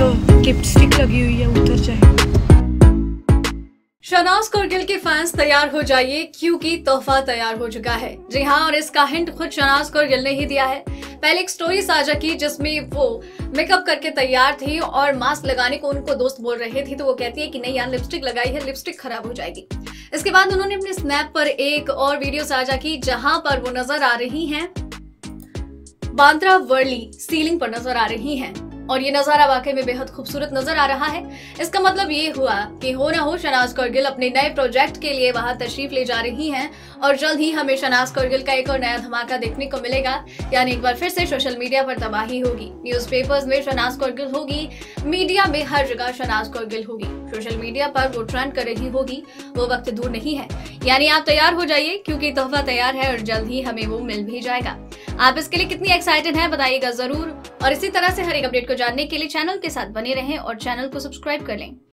तो लिपस्टिक लगी हुई है, उतर जाए। शहनाज कौर के फैंस तैयार हो जाइए क्योंकि तोहफा तैयार हो चुका है। जी हाँ, और इसका हिंट खुद शहनाज कौर ने ही दिया है। पहले एक स्टोरी साझा की जिसमें वो मेकअप करके तैयार थी और मास्क लगाने को उनको दोस्त बोल रहे थे, तो वो कहती है कि नहीं यार, लिपस्टिक लगाई है, लिपस्टिक खराब हो जाएगी। इसके बाद उन्होंने अपने स्नैप पर एक और वीडियो साझा की जहां पर वो नजर आ रही हैं बांद्रा वर्ली सीलिंग पर नजर आ रही हैं और ये नजारा वाकई में बेहद खूबसूरत नजर आ रहा है। इसका मतलब ये हुआ कि हो ना हो शहनाज कौर अपने नए प्रोजेक्ट के लिए वहां तशरीफ ले जा रही हैं और जल्द ही हमें शहनाज कौर का एक और नया धमाका देखने को मिलेगा। यानी एक बार फिर से सोशल मीडिया पर तबाही होगी, न्यूज़पेपर्स में शहनाज कौर होगी, मीडिया में हर जगह शहनाज कौर होगी, सोशल मीडिया पर वो ट्रेंड कर रही होगी। वो वक्त दूर नहीं है, यानी आप तैयार हो जाइए क्योंकि तोहफा तैयार है और जल्द ही हमें वो मिल भी जाएगा। आप इसके लिए कितनी एक्साइटेड हैं बताइएगा जरूर, और इसी तरह से हर एक अपडेट को जानने के लिए चैनल के साथ बने रहें और चैनल को सब्सक्राइब कर लें।